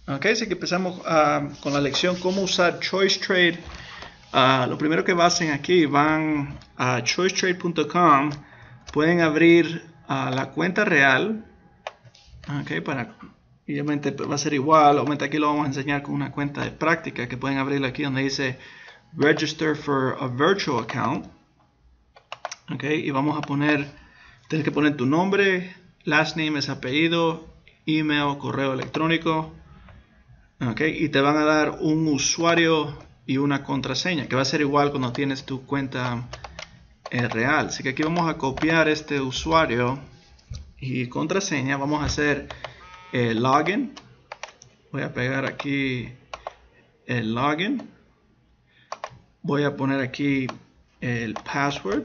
Ok, así que empezamos con la lección cómo usar Choice Trade. Lo primero que hacen aquí, van a choicetrade.com, pueden abrir la cuenta real. Ok, y obviamente va a ser igual. Obviamente aquí lo vamos a enseñar con una cuenta de práctica que pueden abrirlo aquí donde dice Register for a Virtual Account. Ok, y vamos a poner, tienes que poner tu nombre, last name es apellido, email, correo electrónico. Ok, y te van a dar un usuario y una contraseña que va a ser igual cuando tienes tu cuenta real. Así que aquí vamos a copiar este usuario y contraseña. Vamos a hacer el login. Voy a pegar aquí el login. Voy a poner aquí el password.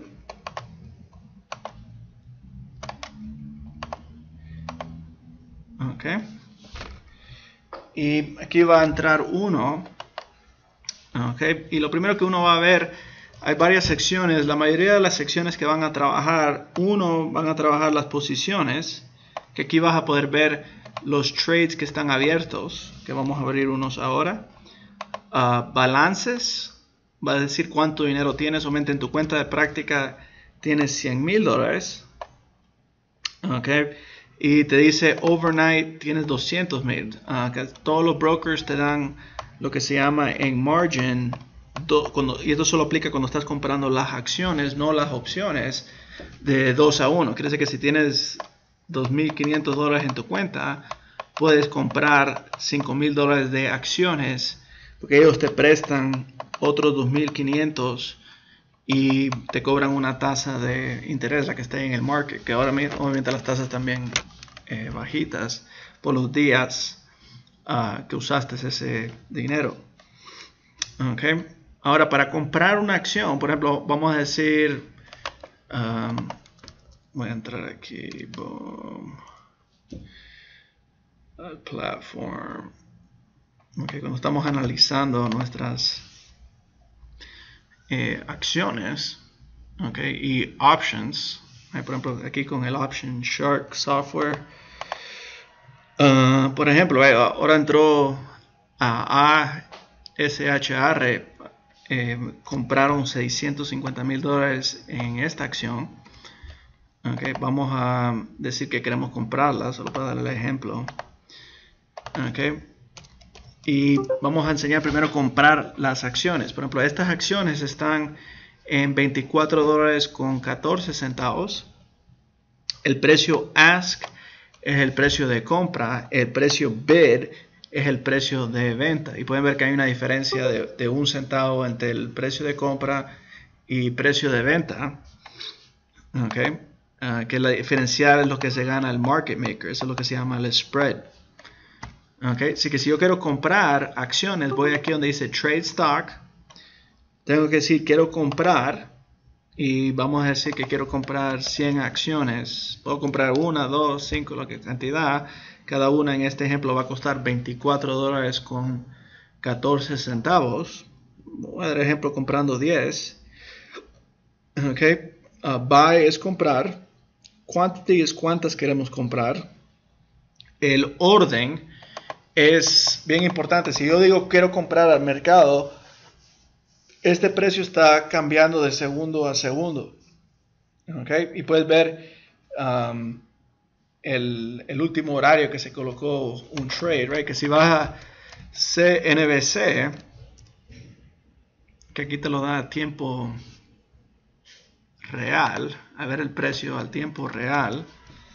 Ok. Y aquí va a entrar uno. Ok. Y lo primero que uno va a ver, hay varias secciones. La mayoría de las secciones que van a trabajar, van a trabajar las posiciones. Que aquí vas a poder ver los trades que están abiertos. Que vamos a abrir unos ahora. Balances. Va a decir cuánto dinero tienes. Obviamente en tu cuenta de práctica tienes $100,000. Ok. Y te dice overnight tienes 200,000. Todos los brokers te dan lo que se llama en margin. Y esto solo aplica cuando estás comprando las acciones, no las opciones, de 2 a 1. Quiere decir que si tienes $2,500 en tu cuenta, puedes comprar $5,000 de acciones, porque ellos te prestan otros 2,500 y te cobran una tasa de interés, la que esté en el market, que ahora mismo obviamente las tasas también bajitas por los días que usaste ese dinero. Okay. Ahora, para comprar una acción, por ejemplo, vamos a decir, voy a entrar aquí, boom, al platform. Okay, cuando estamos analizando nuestras acciones, okay, y options, por ejemplo, aquí con el Option Shark Software, por ejemplo, ahora entró a ASHR, compraron $650,000 en esta acción. Okay, vamos a decir que queremos comprarla, solo para darle el ejemplo. Okay. Y vamos a enseñar primero a comprar las acciones. Por ejemplo, estas acciones están en $24.14. El precio ask es el precio de compra. El precio bid es el precio de venta. Y pueden ver que hay una diferencia de 1 centavo entre el precio de compra y precio de venta. Okay. Que la diferencial es lo que se gana el market maker. Eso es lo que se llama el spread. Okay. Así que si yo quiero comprar acciones, voy aquí donde dice Trade Stock. Tengo que decir quiero comprar. Y vamos a decir que quiero comprar 100 acciones. Puedo comprar 1, 2, 5, la cantidad. Cada una en este ejemplo va a costar $24.14. Voy a dar ejemplo comprando 10. Okay. Buy es comprar. Quantity es cuántas queremos comprar. El orden es bien importante. Si yo digo quiero comprar al mercado, este precio está cambiando de segundo a segundo. Okay. Y puedes ver el último horario que se colocó un trade, right? Que si vas a CNBC, que aquí te lo da a tiempo real, a ver el precio al tiempo real.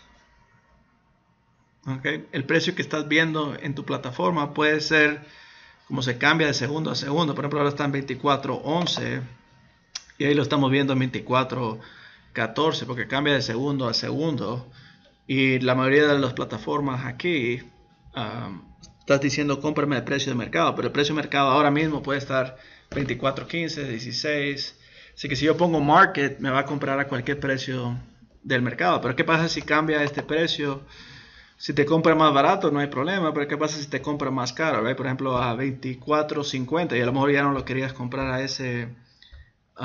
Okay. El precio que estás viendo en tu plataforma puede ser como se cambia de segundo a segundo. Por ejemplo, ahora está en 24.11 y ahí lo estamos viendo en 24.14 porque cambia de segundo a segundo. Y la mayoría de las plataformas aquí estás diciendo cómprame el precio de mercado, pero el precio de mercado ahora mismo puede estar 24.15, 16. Así que si yo pongo market, me va a comprar a cualquier precio del mercado. Pero ¿qué pasa si cambia este precio? Si te compra más barato no hay problema, pero ¿qué pasa si te compra más caro? ¿Ve? Por ejemplo a 24.50 y a lo mejor ya no lo querías comprar a ese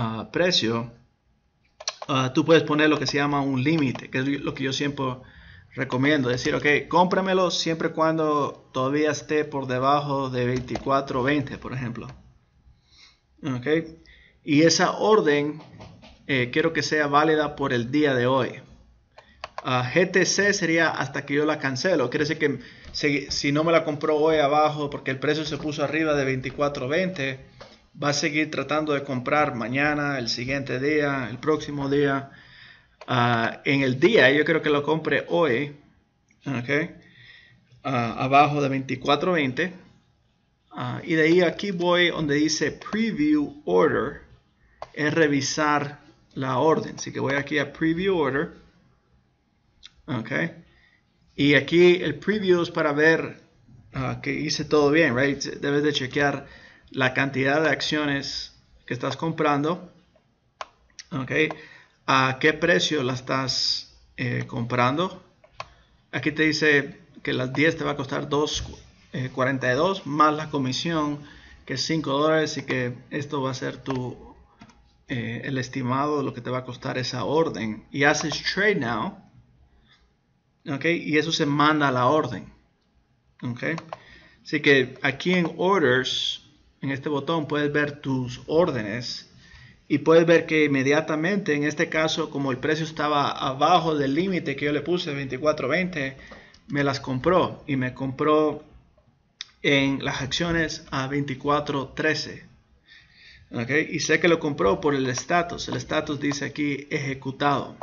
precio. Tú puedes poner lo que se llama un límite, que es lo que yo siempre recomiendo decir, ok, cómpramelo siempre y cuando todavía esté por debajo de 24.20, por ejemplo. Ok, y esa orden quiero que sea válida por el día de hoy. GTC sería hasta que yo la cancelo. Quiere decir que si no me la compró hoy abajo porque el precio se puso arriba de 24.20, va a seguir tratando de comprar mañana, el siguiente día, el próximo día. En el día yo quiero que lo compre hoy, okay, abajo de 24.20. Y de ahí aquí voy donde dice Preview Order, es revisar la orden. Así que voy aquí a Preview Order. Okay. Y aquí el Preview es para ver que hice todo bien, right? Debes de chequear la cantidad de acciones que estás comprando. Okay. ¿A qué precio la estás comprando? Aquí te dice que las 10 te va a costar $2.42 más la comisión que es $5 y que esto va a ser el estimado de lo que te va a costar esa orden. Y haces Trade Now, okay, y eso se manda a la orden. Okay. Así que aquí en Orders, en este botón puedes ver tus órdenes y puedes ver que inmediatamente, en este caso, como el precio estaba abajo del límite que yo le puse, 24.20, me las compró y me compró en las acciones a 24.13. Okay. Y sé que lo compró por el estatus. El estatus dice aquí ejecutado.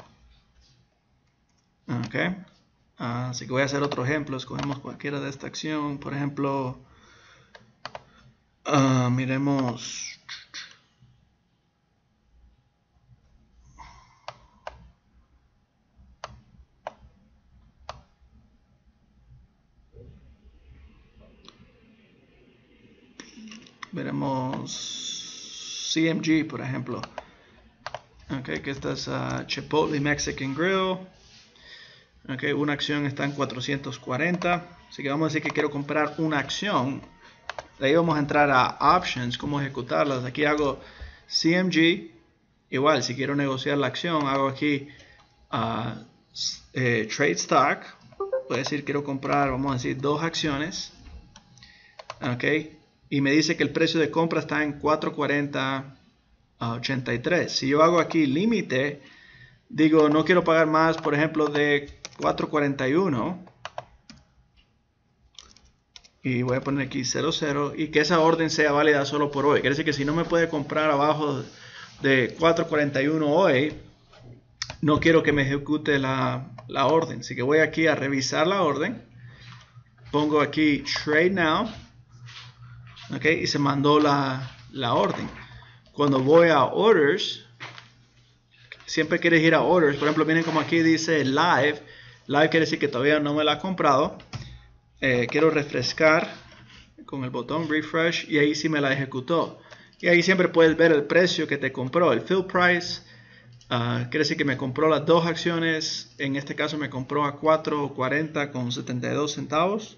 Okay. Así que voy a hacer otro ejemplo. Escogemos cualquiera de esta acción. Por ejemplo, miremos. Veremos CMG, por ejemplo. Okay, que esta es Chipotle Mexican Grill. Okay, una acción está en 440. Así que vamos a decir que quiero comprar una acción. De ahí vamos a entrar a Options, cómo ejecutarlas. Aquí hago CMG. Igual, si quiero negociar la acción, hago aquí Trade Stock. Voy a decir quiero comprar, vamos a decir, 2 acciones. Okay. Y me dice que el precio de compra está en 440.83. Si yo hago aquí límite, digo no quiero pagar más, por ejemplo, de 441. Y voy a poner aquí 00 y que esa orden sea válida solo por hoy. Quiere decir que si no me puede comprar abajo de 441 hoy, no quiero que me ejecute la orden. Así que voy aquí a revisar la orden. Pongo aquí Trade Now. Okay, y se mandó la orden. Cuando voy a Orders, siempre quieres ir a Orders. Por ejemplo, miren como aquí dice Live. Live quiere decir que todavía no me la ha comprado. Quiero refrescar con el botón Refresh y ahí sí me la ejecutó. Y ahí siempre puedes ver el precio que te compró, el Fill Price. Quiere decir que me compró las 2 acciones. En este caso me compró a 4.40.72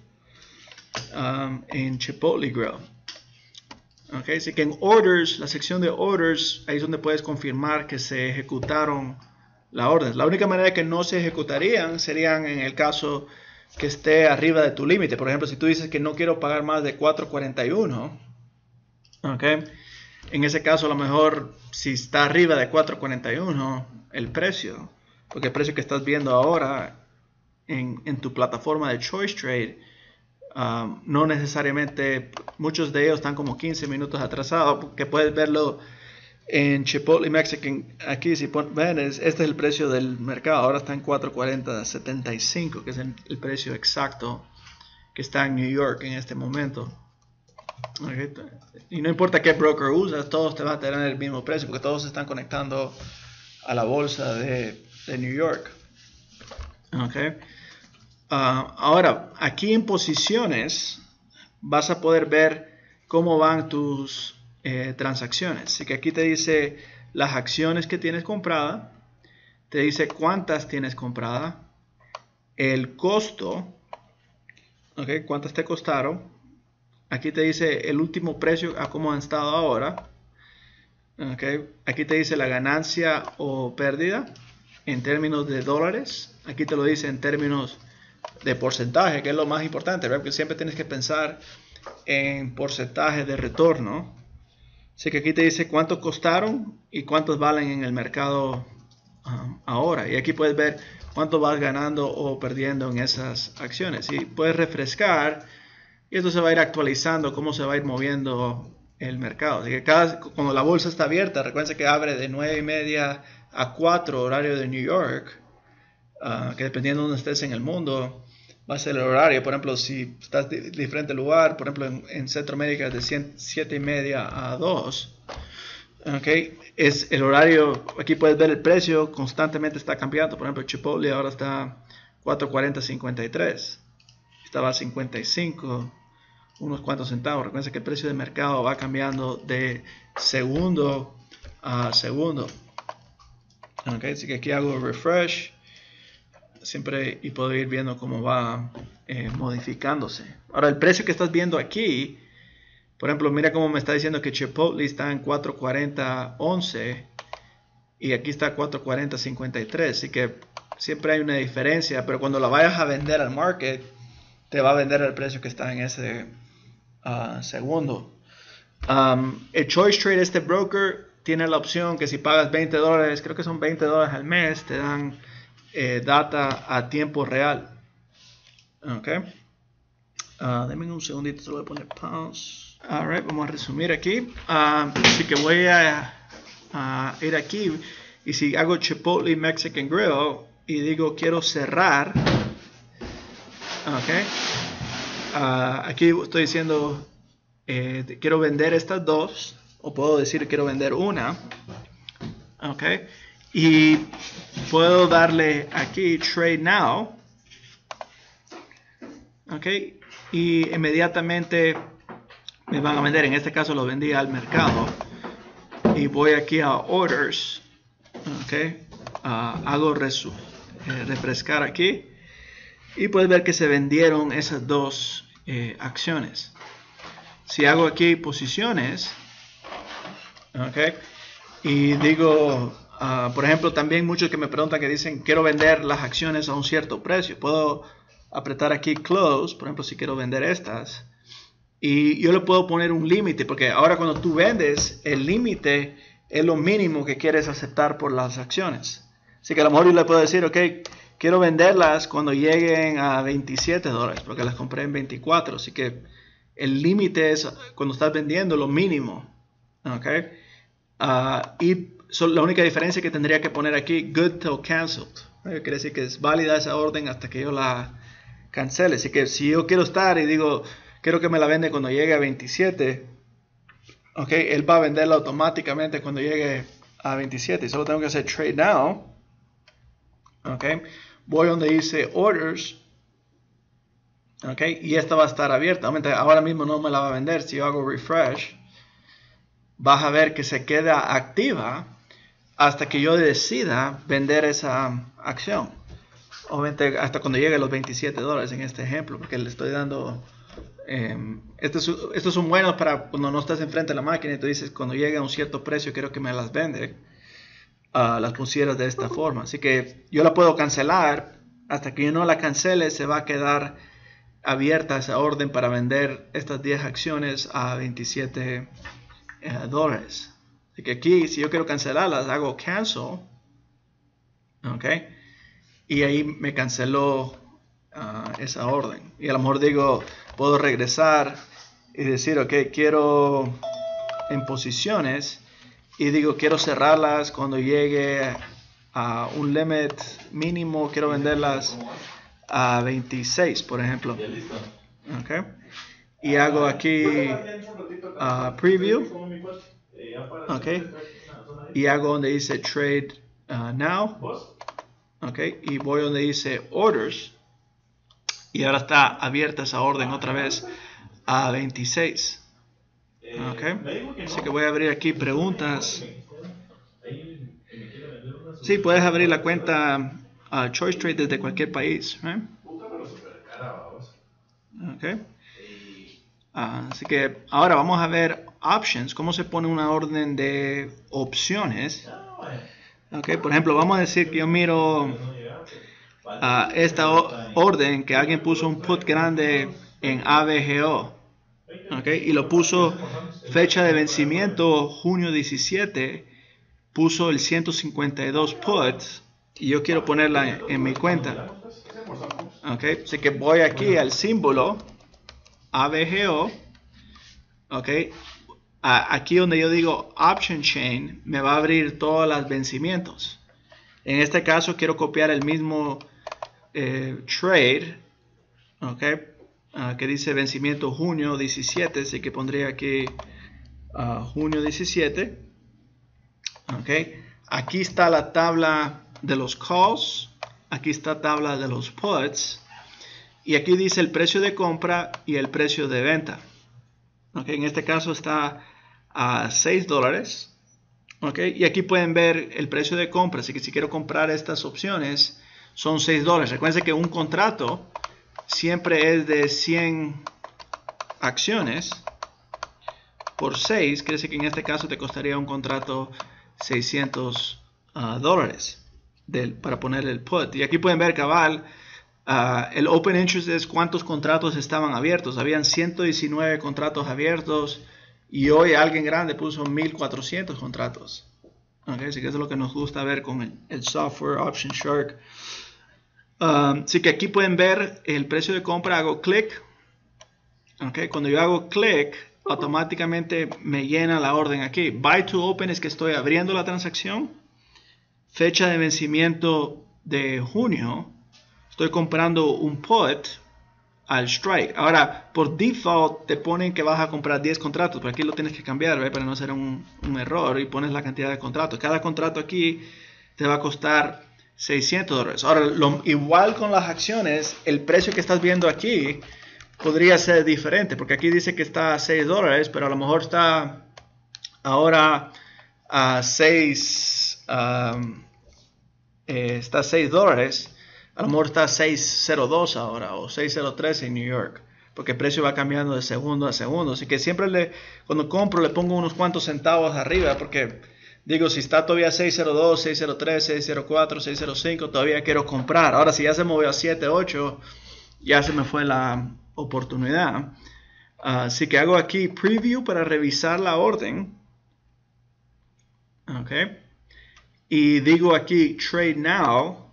en Chipotle Grill. Okay, así que en Orders, la sección de Orders, ahí es donde puedes confirmar que se ejecutaron las órdenes. La única manera que no se ejecutarían serían en el caso que esté arriba de tu límite. Por ejemplo, si tú dices que no quiero pagar más de 4.41, okay, en ese caso a lo mejor si está arriba de 4.41 el precio, porque el precio que estás viendo ahora en tu plataforma de Choice Trade, no necesariamente, muchos de ellos están como 15 minutos atrasados, porque puedes verlo en Chipotle Mexican. Aquí si ven, este es el precio del mercado, ahora está en 440.75, que es el precio exacto que está en New York en este momento. Okay. Y no importa qué broker usas, todos te van a tener el mismo precio, porque todos se están conectando a la bolsa de New York. Okay. Ahora, aquí en posiciones vas a poder ver cómo van tus transacciones. Así que aquí te dice las acciones que tienes comprada, te dice cuántas tienes comprada, el costo, okay, cuántas te costaron. Aquí te dice el último precio a cómo han estado ahora. Okay. Aquí te dice la ganancia o pérdida en términos de dólares. Aquí te lo dice en términos de porcentaje, que es lo más importante, ¿verdad? Porque siempre tienes que pensar en porcentaje de retorno. Así que aquí te dice cuántos costaron y cuántos valen en el mercado ahora. Y aquí puedes ver cuánto vas ganando o perdiendo en esas acciones. Y puedes refrescar y esto se va a ir actualizando, cómo se va a ir moviendo el mercado. Así que cuando la bolsa está abierta, recuerden que abre de 9:30 a 4 horario de New York, que dependiendo de donde estés en el mundo, va a ser el horario. Por ejemplo, si estás en diferente lugar, por ejemplo en Centroamérica de 7:30 a 2, okay, es el horario. Aquí puedes ver el precio constantemente está cambiando. Por ejemplo, Chipotle ahora está 4.40.53, estaba a 55 unos cuantos centavos. Recuerden que el precio de mercado va cambiando de segundo a segundo. Okay, así que aquí hago refresh siempre y puedo ir viendo cómo va modificándose. Ahora el precio que estás viendo aquí, por ejemplo, mira cómo me está diciendo que Chipotle está en 4.40.11 y aquí está 4.40.53, así que siempre hay una diferencia, pero cuando la vayas a vender al market te va a vender el precio que está en ese segundo. El Choice Trade, este broker, tiene la opción que si pagas $20, creo que son $20 al mes, te dan data a tiempo real. Ok. Denme un segundito, se lo voy a poner pause. Alright, vamos a resumir aquí. Así que voy a ir aquí y si hago Chipotle Mexican Grill y digo quiero cerrar. Ok. Aquí estoy diciendo quiero vender estas dos, o puedo decir quiero vender una. Ok. Y puedo darle aquí Trade Now. Ok. Y inmediatamente me van a vender. En este caso lo vendí al mercado. Y voy aquí a Orders. Ok. Hago refrescar aquí. Y puedes ver que se vendieron esas dos acciones. Si hago aquí posiciones. Ok. Y digo... por ejemplo, también muchos que me preguntan que dicen quiero vender las acciones a un cierto precio. Puedo apretar aquí Close, por ejemplo, si quiero vender estas. Y yo le puedo poner un límite, porque ahora cuando tú vendes, el límite es lo mínimo que quieres aceptar por las acciones. Así que a lo mejor yo le puedo decir, ok, quiero venderlas cuando lleguen a $27, porque las compré en 24. Así que el límite es cuando estás vendiendo lo mínimo. Ok. Y la única diferencia que tendría que poner aquí, good till canceled. Quiere decir que es válida esa orden hasta que yo la cancele. Así que si yo quiero estar y digo, quiero que me la vende cuando llegue a 27, ok, él va a venderla automáticamente cuando llegue a 27. Solo tengo que hacer trade now. Ok, voy donde dice orders. Ok, y esta va a estar abierta. Ahora mismo no me la va a vender. Si yo hago refresh, vas a ver que se queda activa hasta que yo decida vender esa acción. Obviamente hasta cuando llegue a los $27 en este ejemplo, porque le estoy dando... estos son buenos para cuando no estás enfrente de la máquina y tú dices cuando llegue a un cierto precio quiero que me las vende. Las pusieras de esta forma. Así que yo la puedo cancelar. Hasta que yo no la cancele se va a quedar abierta esa orden para vender estas 10 acciones a $27. Así que aquí, si yo quiero cancelarlas, hago cancel. Ok. Y ahí me canceló esa orden. Y a lo mejor digo, puedo regresar y decir, ok, quiero en posiciones. Y digo, quiero cerrarlas cuando llegue a un limit mínimo. Quiero venderlas a 26, por ejemplo. Ok. Y hago aquí preview. Ok, y hago donde dice trade now. Ok, y voy donde dice orders y ahora está abierta esa orden otra vez a 26. Ok, así que voy a abrir aquí preguntas. Sí, puedes abrir la cuenta Choice Trade desde cualquier país. Ok. Así que ahora vamos a ver options, cómo se pone una orden de opciones. Okay, por ejemplo, vamos a decir que yo miro esta orden que alguien puso un put grande en ABGO, y lo puso fecha de vencimiento junio 17, puso el 152 put y yo quiero ponerla en mi cuenta. Así que voy aquí al símbolo ABGO, aquí donde yo digo Option Chain, me va a abrir todos los vencimientos. En este caso quiero copiar el mismo trade, que dice vencimiento junio 17, así que pondría aquí junio 17. Aquí está la tabla de los calls, aquí está la tabla de los puts, y aquí dice el precio de compra y el precio de venta. En este caso está a $6. Y aquí pueden ver el precio de compra, así que si quiero comprar estas opciones son $6. Recuerden que un contrato siempre es de 100 acciones por 6, quiere decir que en este caso te costaría un contrato $600 para poner el put. Y aquí pueden ver cabal, el open interest es cuántos contratos estaban abiertos. Habían 119 contratos abiertos y hoy alguien grande puso 1400 contratos. Así que eso es lo que nos gusta ver con el software Option Shark. Así que aquí pueden ver el precio de compra. Hago clic. Cuando yo hago clic, automáticamente me llena la orden aquí. Buy to open es que estoy abriendo la transacción. Fecha de vencimiento de junio. Estoy comprando un put al strike. Ahora, por default te ponen que vas a comprar 10 contratos, pero aquí lo tienes que cambiar, ¿ve? Para no hacer un error, y pones la cantidad de contratos. Cada contrato aquí te va a costar $600. Ahora, igual con las acciones, el precio que estás viendo aquí podría ser diferente, porque aquí dice que está a $6, pero a lo mejor está ahora a está a $6. A lo mejor está a 602 ahora o 603 en New York, porque el precio va cambiando de segundo a segundo. Así que siempre cuando compro le pongo unos cuantos centavos arriba, porque digo, si está todavía 602, 603, 604, 605, todavía quiero comprar. Ahora si ya se movió a 7, 8, ya se me fue la oportunidad. Así que hago aquí preview para revisar la orden. Y digo aquí trade now.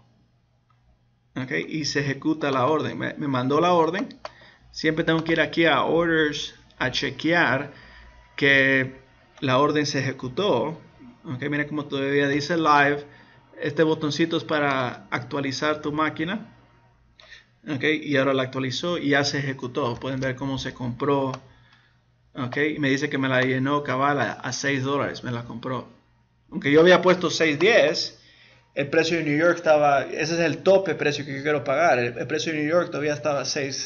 Y se ejecuta la orden. Me mandó la orden. Siempre tengo que ir aquí a orders a chequear que la orden se ejecutó. Mira como todavía dice live. Este botoncito es para actualizar tu máquina. Y ahora la actualizó y ya se ejecutó. Pueden ver cómo se compró. Y me dice que me la llenó cabal a $6. Me la compró. Aunque yo había puesto 6.10. El precio de New York estaba, ese es el tope precio que yo quiero pagar. El precio de New York todavía estaba a $6.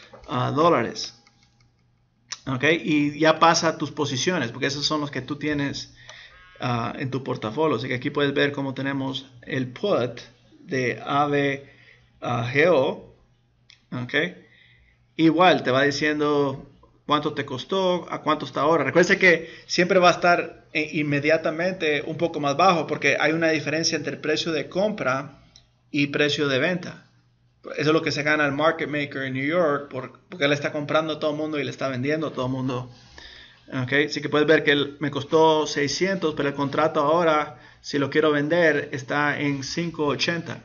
Y ya pasa a tus posiciones, porque esos son los que tú tienes en tu portafolio. Así que aquí puedes ver cómo tenemos el put de ABGO. Igual te va diciendo cuánto te costó, a cuánto está ahora. Recuerden que siempre va a estar inmediatamente un poco más bajo, porque hay una diferencia entre el precio de compra y precio de venta. Eso es lo que se gana el market maker en New York, porque él está comprando a todo el mundo y le está vendiendo a todo el mundo. Así que puedes ver que me costó 600, pero el contrato ahora, si lo quiero vender, está en 580.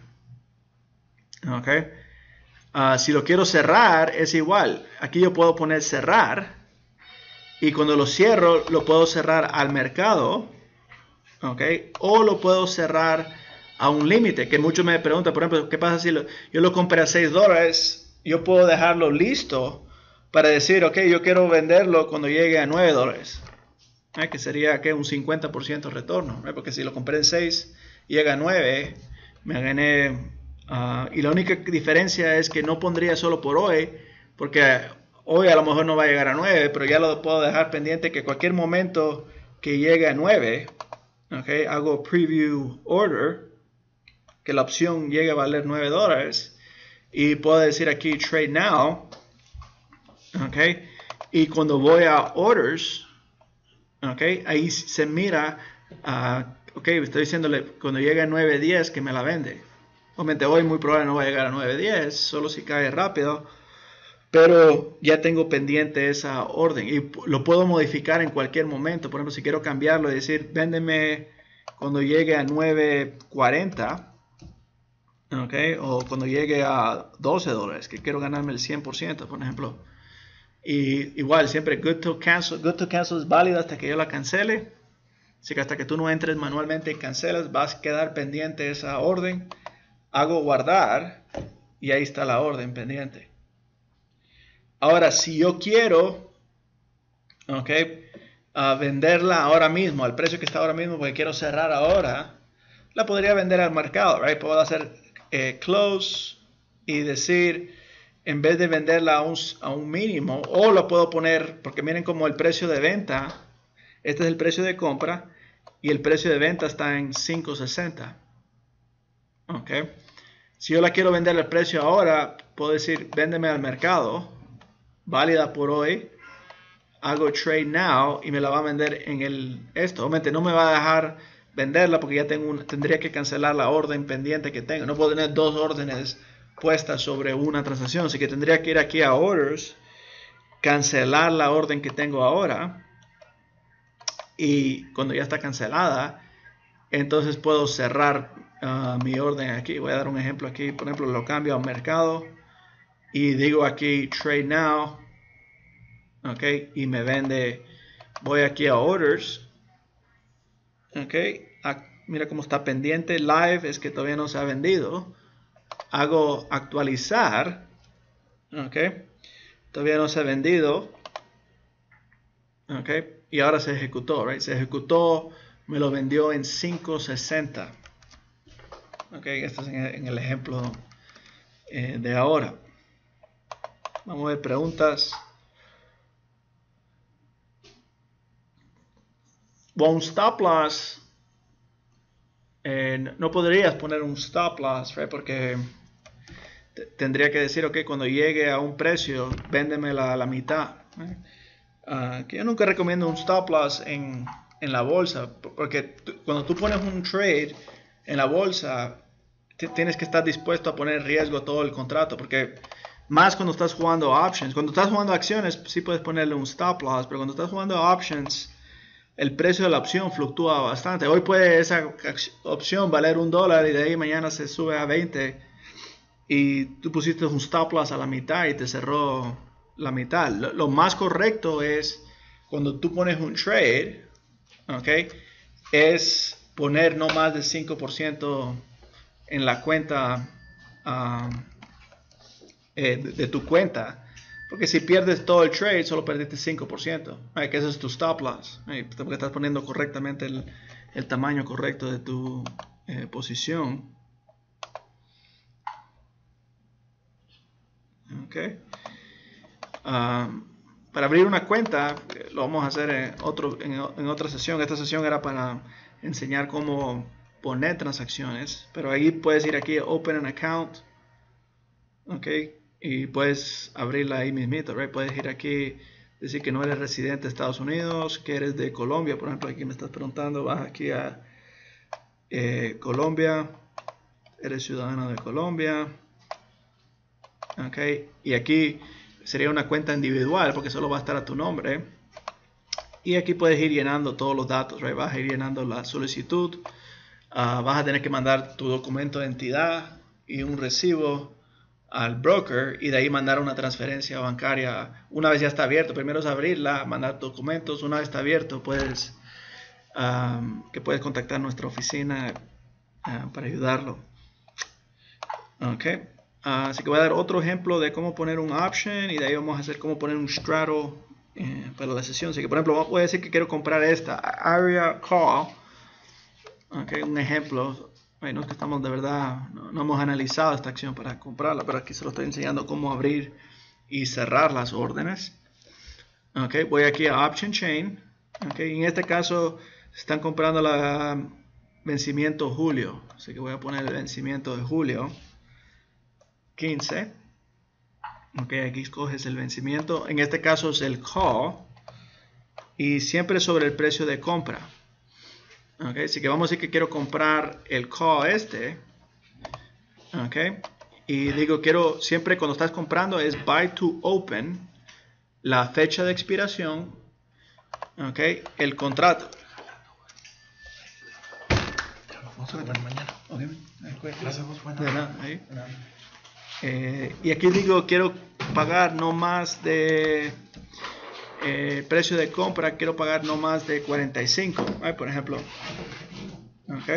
Si lo quiero cerrar, es igual. Aquí yo puedo poner cerrar. Y cuando lo cierro, lo puedo cerrar al mercado. O lo puedo cerrar a un límite. Que muchos me preguntan, por ejemplo, ¿qué pasa si yo lo compré a $6? Yo puedo dejarlo listo para decir, yo quiero venderlo cuando llegue a $9. Que sería un 50% retorno. Porque si lo compré en 6 y llega a 9, me gané. Y la única diferencia es que no pondría solo por hoy, porque hoy a lo mejor no va a llegar a 9, pero ya lo puedo dejar pendiente que cualquier momento que llegue a 9, hago preview order, que la opción llegue a valer $9, y puedo decir aquí trade now, y cuando voy a orders, ahí se mira, estoy diciéndole cuando llegue a 9.10 que me la vende. Obviamente hoy muy probable no va a llegar a 9.10, solo si cae rápido. Pero ya tengo pendiente esa orden y lo puedo modificar en cualquier momento. Por ejemplo, si quiero cambiarlo y decir, véndeme cuando llegue a 9.40, ¿okay? O cuando llegue a $12, que quiero ganarme el 100%, por ejemplo. Y igual, siempre good to cancel. Good to cancel es válida hasta que yo la cancele. Así que hasta que tú no entres manualmente y cancelas, vas a quedar pendiente esa orden. Hago guardar y ahí está la orden pendiente. Ahora, si yo quiero, venderla ahora mismo, al precio que está ahora mismo, porque quiero cerrar ahora, la podría vender al mercado, right? Puedo hacer close y decir, en vez de venderla a un mínimo, o lo puedo poner, porque miren como el precio de venta, este es el precio de compra, y el precio de venta está en 5.60. Si yo la quiero vender al precio ahora, puedo decir, véndeme al mercado, válida por hoy, hago trade now y me la va a vender en esto. Obviamente no me va a dejar venderla porque ya tendría que cancelar la orden pendiente que tengo. No puedo tener dos órdenes puestas sobre una transacción, así que tendría que ir aquí a orders, cancelar la orden que tengo ahora, y cuando ya está cancelada, entonces puedo cerrar mi orden aquí. Voy a dar un ejemplo aquí. Por ejemplo, lo cambio a mercado y digo aquí trade now, y me vende. Voy aquí a orders, mira cómo está pendiente. Live es que todavía no se ha vendido. Hago actualizar, todavía no se ha vendido, y ahora se ejecutó, right? Se ejecutó, me lo vendió en 5.60. Esto es en el ejemplo de ahora. Vamos a ver preguntas. Un stop loss, no podrías poner un stop loss, right? Porque tendría que decir, cuando llegue a un precio, véndeme la mitad. Que yo nunca recomiendo un stop loss en la bolsa, porque cuando tú pones un trade en la bolsa, tienes que estar dispuesto a poner en riesgo todo el contrato, porque más cuando estás jugando options. Cuando estás jugando acciones, sí puedes ponerle un stop loss, pero cuando estás jugando options, el precio de la opción fluctúa bastante. Hoy puede esa opción valer $1 y de ahí mañana se sube a 20 y tú pusiste un stop loss a la mitad y te cerró la mitad. Lo más correcto es cuando tú pones un trade, es poner no más del 5% en la cuenta de tu cuenta. Porque si pierdes todo el trade, solo perdiste 5%. Que ese es tu stop loss. Porque estás poniendo correctamente el tamaño correcto de tu posición. Para abrir una cuenta, lo vamos a hacer en otra sesión. Esta sesión era para enseñar cómo poner transacciones. Pero ahí puedes ir aquí a Open an Account. Y puedes abrirla ahí mismito, right? Puedes ir aquí, decir que no eres residente de Estados Unidos, que eres de Colombia, por ejemplo, aquí me estás preguntando, vas aquí a Colombia, eres ciudadano de Colombia, y aquí sería una cuenta individual porque solo va a estar a tu nombre, y aquí puedes ir llenando todos los datos, right? Vas a ir llenando la solicitud, vas a tener que mandar tu documento de identidad y un recibo al broker y de ahí mandar una transferencia bancaria una vez ya está abierto. Primero es abrirla, mandar documentos. Una vez está abierto, puedes contactar nuestra oficina para ayudarlo. Así que voy a dar otro ejemplo de cómo poner un option y de ahí vamos a hacer cómo poner un straddle para la sesión. Así que por ejemplo voy a decir que quiero comprar esta Area Call, un ejemplo. No es que estamos de verdad, no hemos analizado esta acción para comprarla, pero aquí se lo estoy enseñando cómo abrir y cerrar las órdenes. Voy aquí a Option Chain. En este caso están comprando la vencimiento julio, así que voy a poner el vencimiento de julio 15. Aquí escoges el vencimiento. En este caso es el call y siempre sobre el precio de compra. Así que vamos a decir que quiero comprar el call Ok. Y digo, quiero siempre cuando estás comprando es buy to open, la fecha de expiración, ok, el contrato. Vamos a ver mañana. Okay. Gracias, buena. De nada, ahí. Y aquí digo, quiero pagar no más de precio de compra, quiero pagar no más de 45, right, por ejemplo. Ok.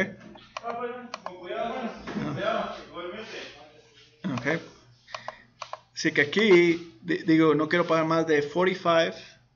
Ok. Así que aquí digo, no quiero pagar más de 45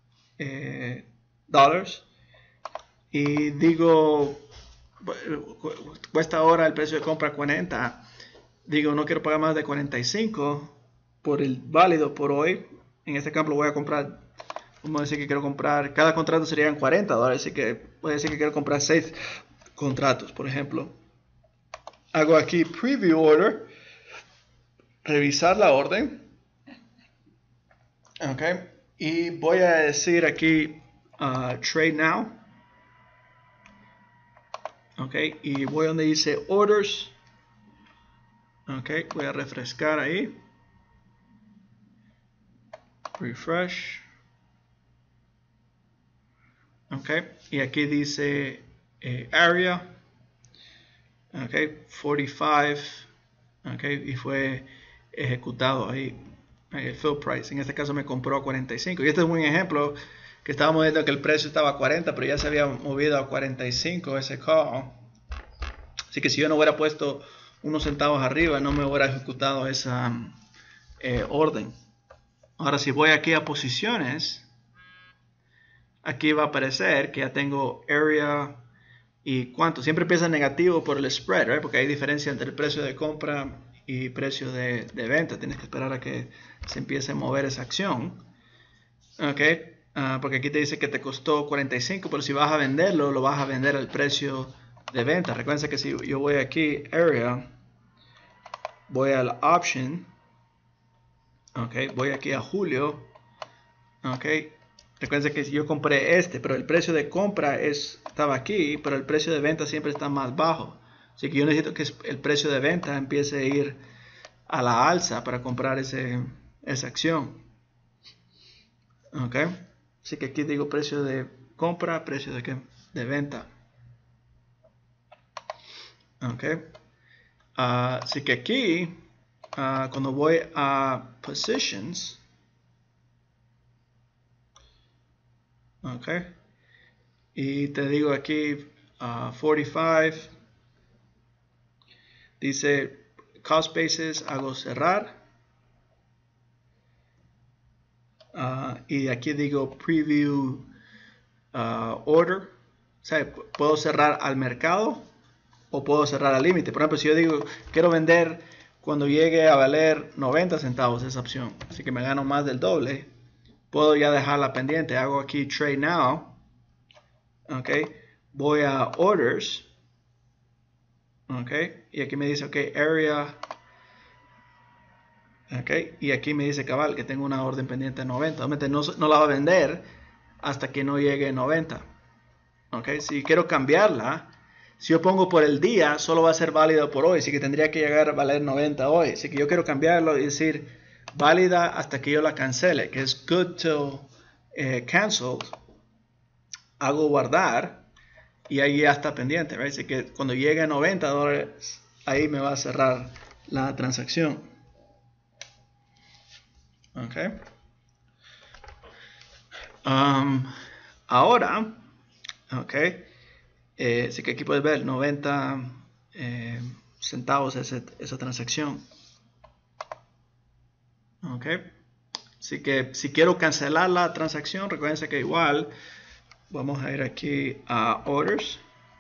dólares. Y digo, cuesta ahora el precio de compra 40. Digo, no quiero pagar más de 45 por el válido por hoy. En este caso voy a comprar, vamos a decir que quiero comprar, cada contrato serían 40 dólares, así que voy a decir que quiero comprar 6 contratos, por ejemplo. Hago aquí preview order, revisar la orden, ok, y voy a decir aquí trade now, ok, y voy donde dice orders, ok, voy a refrescar ahí, refresh, ok, y aquí dice area, ok, 45, ok, y fue ejecutado ahí el fill price. En este caso me compró a 45, y este es un ejemplo que estábamos viendo que el precio estaba a 40, pero ya se había movido a 45 ese call. Así que si yo no hubiera puesto unos centavos arriba, no me hubiera ejecutado esa orden. Ahora si voy aquí a posiciones, aquí va a aparecer que ya tengo area y cuánto. Siempre empieza negativo por el spread, right? Porque hay diferencia entre el precio de compra y precio de venta. Tienes que esperar a que se empiece a mover esa acción. Ok. Porque aquí te dice que te costó 45, pero si vas a venderlo, lo vas a vender al precio de venta. Recuerden que si yo voy aquí, area, voy al option, ok, voy aquí a julio, ok, recuerden que yo compré este, pero el precio de compra estaba aquí, pero el precio de venta siempre está más bajo. Así que yo necesito que el precio de venta empiece a ir a la alza para comprar esa acción. Ok. Así que aquí digo precio de compra, precio de, de venta. Ok. Así que aquí, cuando voy a positions, ok, y te digo aquí 45, dice cost basis, hago cerrar, y aquí digo preview order, o sea, puedo cerrar al mercado o puedo cerrar al límite. Por ejemplo, si yo digo quiero vender cuando llegue a valer 90 centavos esa opción, así que me gano más del doble, puedo ya dejarla pendiente. Hago aquí trade now, ok, voy a orders, ok, y aquí me dice ok, area, ok, y aquí me dice cabal que tengo una orden pendiente de 90. Obviamente no la va a vender hasta que no llegue a 90. Ok, si quiero cambiarla, si yo pongo por el día, solo va a ser válido por hoy, así que tendría que llegar a valer 90 hoy. Así que yo quiero cambiarlo y decir válida hasta que yo la cancele, que es good till canceled. Hago guardar y ahí ya está pendiente, right? Así que cuando llegue a 90 dólares, ahí me va a cerrar la transacción. Ok. Ahora, ok. Así que aquí puedes ver 90 centavos esa transacción. Ok. Así que si quiero cancelar la transacción, recuerden que igual vamos a ir aquí a orders.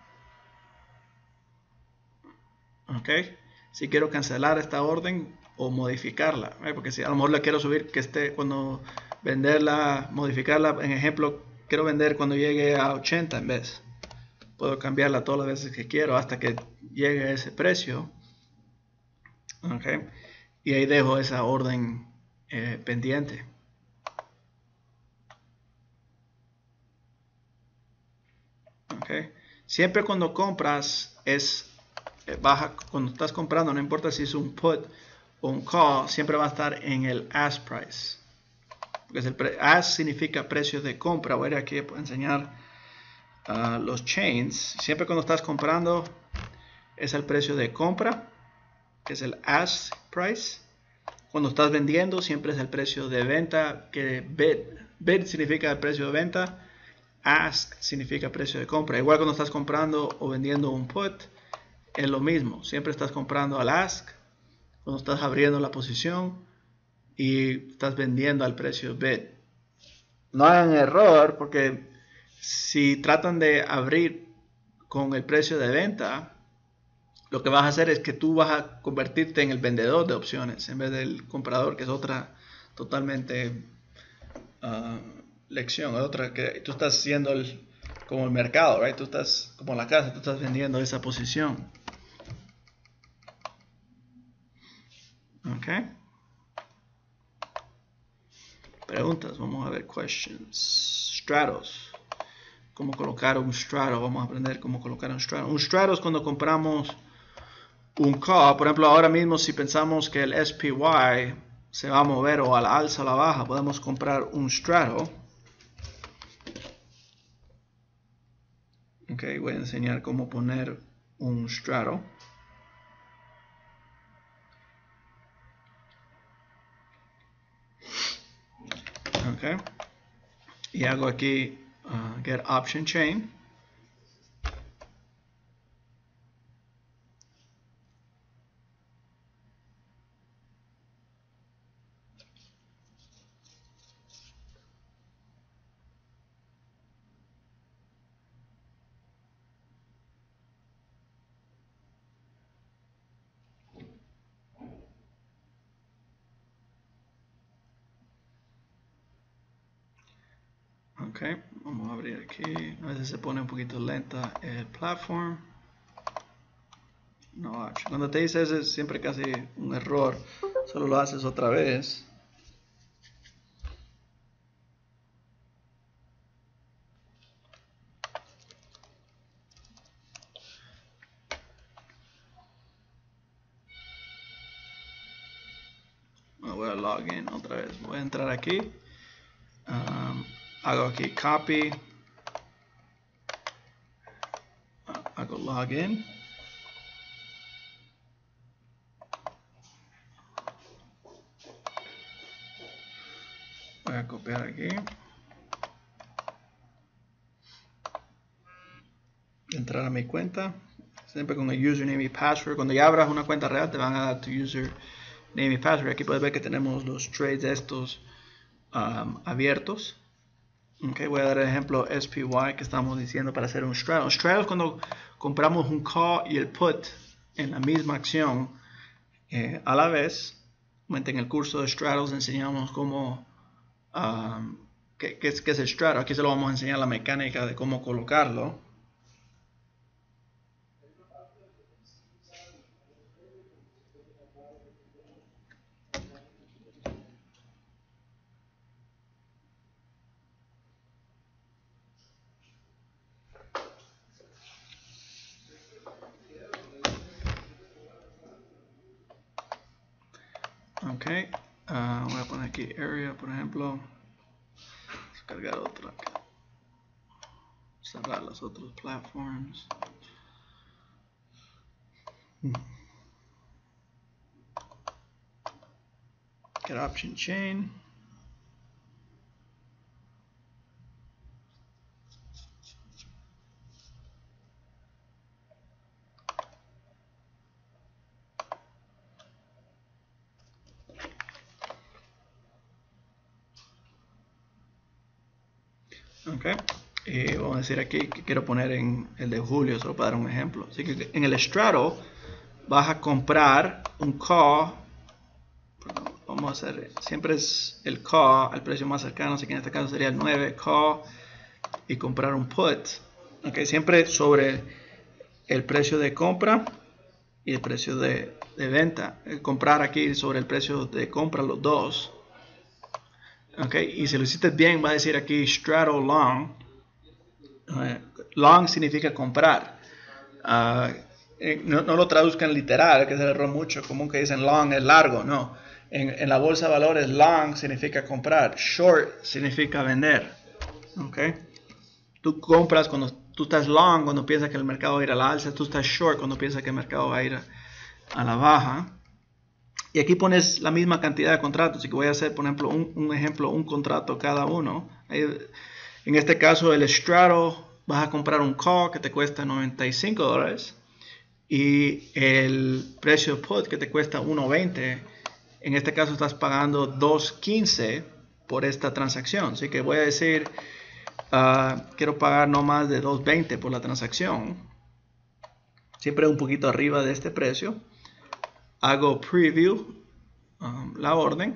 Ok. Si quiero cancelar esta orden o modificarla, porque si a lo mejor la quiero subir, que esté cuando venderla, modificarla, en ejemplo, quiero vender cuando llegue a 80 en vez. Puedo cambiarla todas las veces que quiero hasta que llegue a ese precio. Okay. Y ahí dejo esa orden pendiente. Okay. Siempre cuando compras es baja cuando estás comprando, no importa si es un put o un call, siempre va a estar en el ask price. Porque ask significa precio de compra. Voy a ir aquí a enseñar los chains. Siempre cuando estás comprando es el precio de compra, que es el ask price. Cuando estás vendiendo siempre es el precio de venta, que bid significa el precio de venta, ask significa precio de compra. Igual cuando estás comprando o vendiendo un put, es lo mismo. Siempre estás comprando al ask cuando estás abriendo la posición y estás vendiendo al precio bid. No hagan error, porque si tratan de abrir con el precio de venta, lo que vas a hacer es que tú vas a convertirte en el vendedor de opciones en vez del comprador, que es otra totalmente lección, otra que tú estás haciendo como el mercado, right? Tú estás como la casa, tú estás vendiendo esa posición. Ok. Preguntas, vamos a ver questions. Stratos. Cómo colocar un strato, vamos a aprender cómo colocar un strato. Un strato es cuando compramos un call. Por ejemplo, ahora mismo si pensamos que el SPY se va a mover o a la alza o a la baja, podemos comprar un strato. Ok, voy a enseñar cómo poner un strato. Ok, y hago aquí get option chain. Ok, vamos a abrir aquí. A veces se pone un poquito lenta el platform. No, cuando te dice eso es siempre casi un error. Solo lo haces otra vez. Me voy a login otra vez. Voy a entrar aquí. Hago aquí copy. Hago login. Voy a copiar aquí. Entrar a mi cuenta. Siempre con el username y password. Cuando ya abras una cuenta real te van a dar tu username y password. Aquí puedes ver que tenemos los trades estos abiertos. Okay, voy a dar el ejemplo SPY que estamos diciendo para hacer un straddle. Straddle es cuando compramos un call y el put en la misma acción a la vez. En el curso de straddles enseñamos cómo qué es el straddle. Aquí se lo vamos a enseñar la mecánica de cómo colocarlo. Ok, voy a poner aquí area, por ejemplo. Vamos a cargar otra. Cerrar los otros platforms. Get option chain. Ok, y vamos a decir aquí que quiero poner en el de julio, solo para dar un ejemplo. Así que en el straddle vas a comprar un call. Vamos a hacer, siempre es el call al precio más cercano, así que en este caso sería el 9 call y comprar un put. Ok, siempre sobre el precio de compra y el precio de venta. Comprar aquí sobre el precio de compra los dos. Ok, y si lo hiciste bien va a decir aquí straddle long. Long significa comprar. no lo traduzcan literal, que es el error mucho común que dicen long es largo, no. En la bolsa de valores, long significa comprar, short significa vender. Okay. Tú compras cuando tú estás long, cuando piensas que el mercado va a ir a la alza, tú estás short cuando piensas que el mercado va a ir a la baja. Y aquí pones la misma cantidad de contratos, así que voy a hacer, por ejemplo, un ejemplo, un contrato cada uno. En este caso, el straddle, vas a comprar un call que te cuesta $95 y el precio put que te cuesta $1.20. En este caso estás pagando $2.15 por esta transacción. Así que voy a decir, quiero pagar no más de $2.20 por la transacción. Siempre un poquito arriba de este precio. Hago preview, la orden.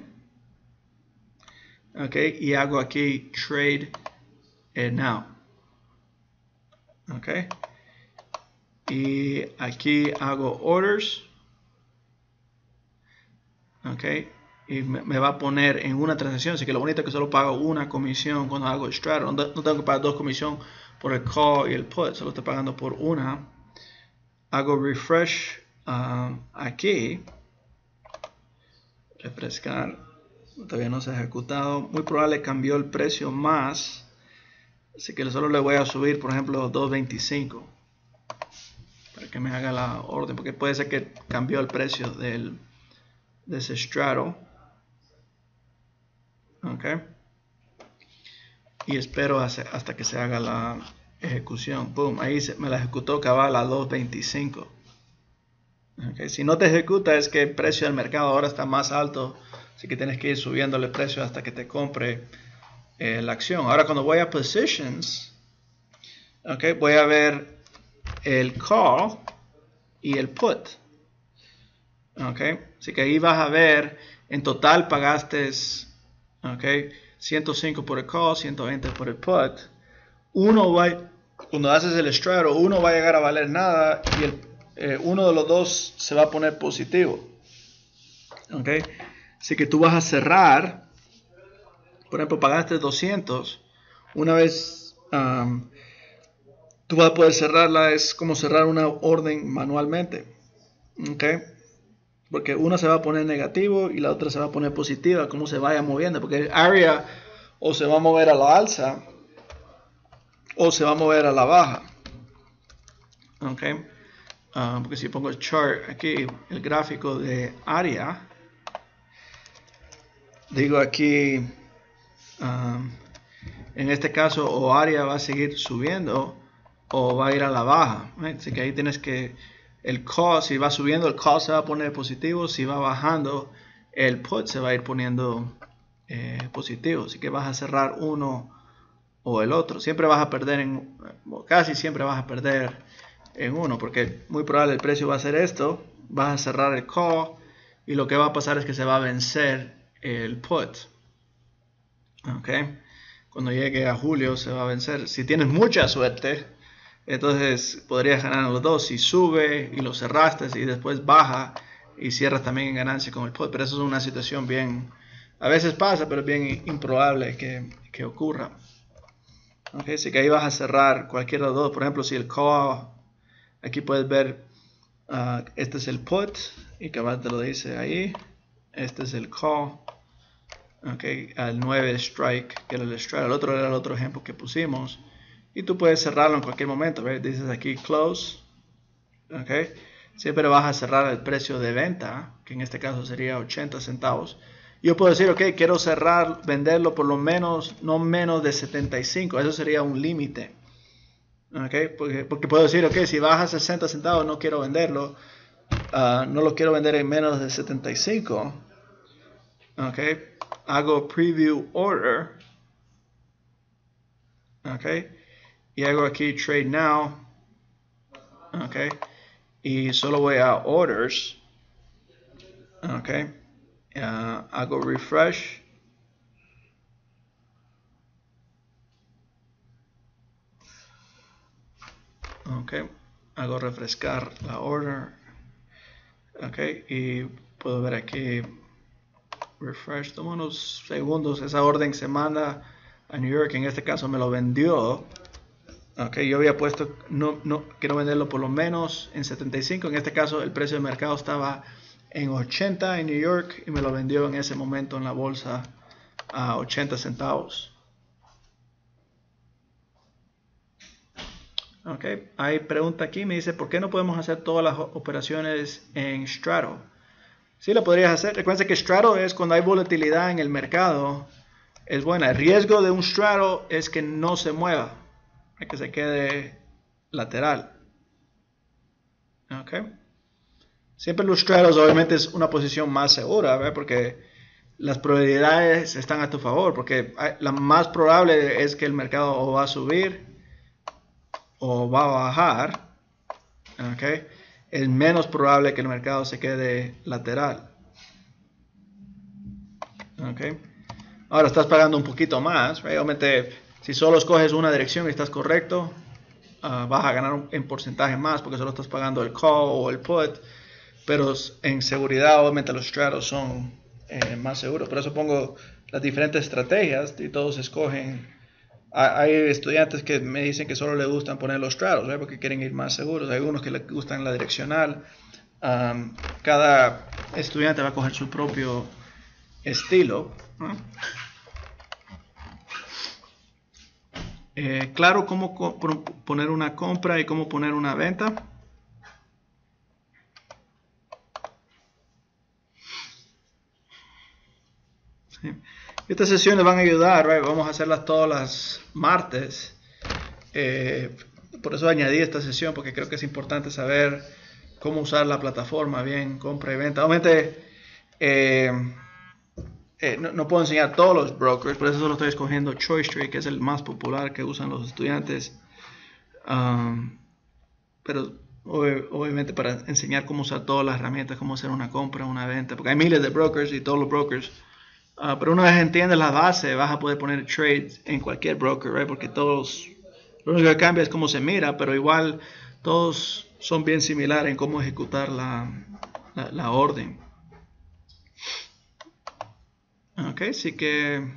Okay, y hago aquí trade now. Okay. Y aquí hago orders. Okay. Y me va a poner en una transacción. Así que lo bonito es que solo pago una comisión cuando hago el straddle. No tengo que pagar dos comisiones por el call y el put. Solo estoy pagando por una. Hago refresh aquí. Refrescar. Todavía no se ha ejecutado. Muy probable cambió el precio más. Así que solo le voy a subir, por ejemplo, $2.25. Para que me haga la orden. Porque puede ser que cambió el precio de ese straddle. Ok. Y espero hasta que se haga la ejecución. Boom. Ahí me la ejecutó cabal a $2.25. Okay. Si no te ejecuta es que el precio del mercado ahora está más alto. Así que tienes que ir subiéndole el precio hasta que te compre la acción. Ahora cuando voy a positions, okay, voy a ver el call y el put. Okay. Así que ahí vas a ver, en total pagaste 105 por el call, 120 por el put. Cuando haces el straddle, uno va a llegar a valer nada y uno de los dos se va a poner positivo. Okay. Así que tú vas a cerrar, por ejemplo, pagaste 200, una vez tú vas a poder cerrarla, es como cerrar una orden manualmente, ¿okay? Porque una se va a poner negativo y la otra se va a poner positiva, como se vaya moviendo, porque el área o se va a mover a la alza o se va a mover a la baja, ¿okay? Porque si pongo el chart aquí, el gráfico de área, digo aquí, en este caso o área va a seguir subiendo o va a ir a la baja, right? Así que ahí tienes que, el call, si va subiendo el call se va a poner positivo, si va bajando el put se va a ir poniendo positivo, así que vas a cerrar uno o el otro. Siempre vas a perder casi siempre vas a perder en uno, porque muy probable el precio va a ser esto, vas a cerrar el call y lo que va a pasar es que se va a vencer el put. Okay. Cuando llegue a julio se va a vencer. Si tienes mucha suerte, entonces podrías ganar los dos. Si sube y lo cerraste y después baja y cierras también en ganancia con el put. Pero eso es una situación bien, a veces pasa, pero es bien improbable que ocurra. Okay. Así que ahí vas a cerrar cualquiera de los dos. Por ejemplo, si el call, aquí puedes ver, este es el put y cabal te lo dice ahí. Este es el call. Okay, al 9 strike, que era el strike. El otro era el otro ejemplo que pusimos. Y tú puedes cerrarlo en cualquier momento. ¿Ves? Dices aquí close. Okay. Siempre vas a cerrar el precio de venta, que en este caso sería 80 centavos. Yo puedo decir, ok, quiero cerrar, venderlo por lo menos, no menos de 75. Eso sería un límite. Okay. Porque puedo decir, ok, si baja 60 centavos no quiero venderlo. No lo quiero vender en menos de 75. Okay. Hago preview order. Okay. Y hago aquí trade now. Okay. Y solo voy a orders. Okay. Hago refresh. Okay. Hago refrescar la order. Okay. Y puedo ver aquí refresh, toma unos segundos. Esa orden se manda a New York. En este caso me lo vendió Ok, yo había puesto, no quiero venderlo por lo menos en 75. En este caso el precio de mercado estaba en 80 en New York y me lo vendió en ese momento en la bolsa a 80 centavos. Ok, hay pregunta aquí, me dice, ¿por qué no podemos hacer todas las operaciones en Straddle? Sí, lo podrías hacer. Recuerden que Straddle es cuando hay volatilidad en el mercado, es buena. El riesgo de un Straddle es que no se mueva, que se quede lateral. Ok. Siempre los Straddles obviamente es una posición más segura, ¿verdad? Porque las probabilidades están a tu favor, porque la más probable es que el mercado o va a subir o va a bajar, ¿ok? Es menos probable que el mercado se quede lateral, ¿ok? Ahora estás pagando un poquito más, ¿right? Obviamente si solo escoges una dirección y estás correcto, vas a ganar en porcentaje más porque solo estás pagando el call o el put, pero en seguridad obviamente los straddles son más seguros. Por eso pongo las diferentes estrategias y todos escogen. Hay estudiantes que me dicen que solo les gustan poner los straddles, ¿right? Porque quieren ir más seguros. Hay unos que les gustan la direccional. Cada estudiante va a coger su propio estilo, ¿no? Claro cómo poner una compra y cómo poner una venta. Sí. Estas sesiones van a ayudar, right? Vamos a hacerlas todas las martes. Por eso añadí esta sesión, porque creo que es importante saber cómo usar la plataforma bien, compra y venta. Obviamente no puedo enseñar todos los brokers, por eso solo estoy escogiendo ChoiceTrade, que es el más popular que usan los estudiantes. Pero obviamente para enseñar cómo usar todas las herramientas, cómo hacer una compra, una venta, porque hay miles de brokers y todos los brokers. Pero una vez entiendes la base, vas a poder poner trades en cualquier broker, right? Porque todos, lo único que cambia es cómo se mira, pero igual todos son bien similares en cómo ejecutar la orden. Ok, así que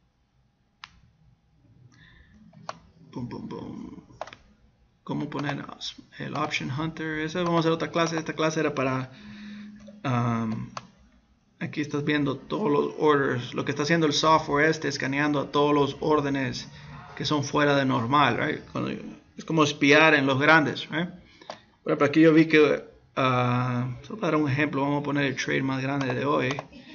cómo poner el Option Hunter. Esa vamos a hacer otra clase. Esta clase era para aquí estás viendo todos los orders. Lo que está haciendo el software escaneando a todos los órdenes que son fuera de normal, right? Es como espiar en los grandes, right? Por ejemplo, aquí yo vi que solo para dar un ejemplo, vamos a poner el trade más grande de hoy.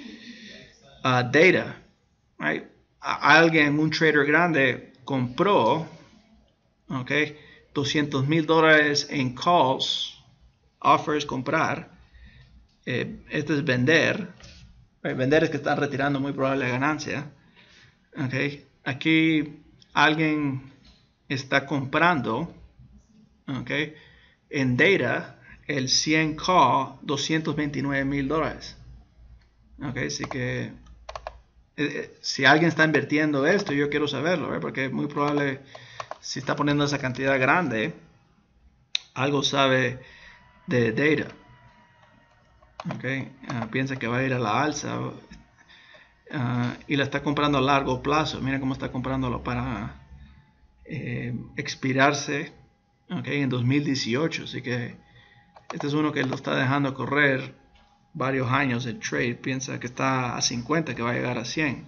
Data, right? Alguien, un trader grande, compró, ok, $200,000 en calls, offers, comprar. Este es vender. Vender es que están retirando muy probable ganancia. Okay. Aquí alguien está comprando, okay, en data el 100 call $229,000. Okay, así que si alguien está invirtiendo esto, yo quiero saberlo, ¿verdad? Porque es muy probable, si está poniendo esa cantidad grande, algo sabe de data. Okay. Piensa que va a ir a la alza y la está comprando a largo plazo. Mira cómo está comprándolo para expirarse, okay, en 2018. Así que este es uno que lo está dejando correr varios años el trade. Piensa que está a 50, que va a llegar a 100.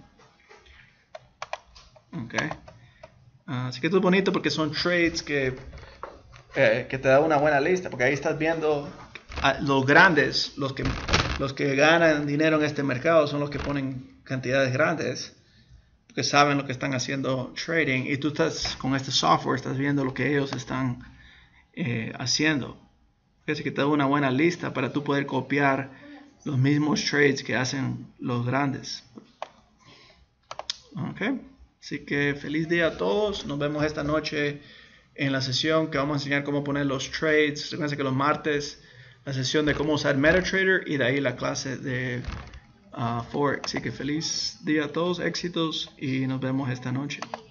Okay. Así que esto es bonito porque son trades que te da una buena lista, porque ahí estás viendo los grandes, los que ganan dinero en este mercado son los que ponen cantidades grandes, porque saben lo que están haciendo trading, y tú estás con este software, estás viendo lo que ellos están haciendo. Así que te da una buena lista para tú poder copiar los mismos trades que hacen los grandes. Ok, así que feliz día a todos. Nos vemos esta noche en la sesión que vamos a enseñar cómo poner los trades. Recuerden que los martes la sesión de cómo usar MetaTrader y de ahí la clase de Forex. Así que feliz día a todos, éxitos y nos vemos esta noche.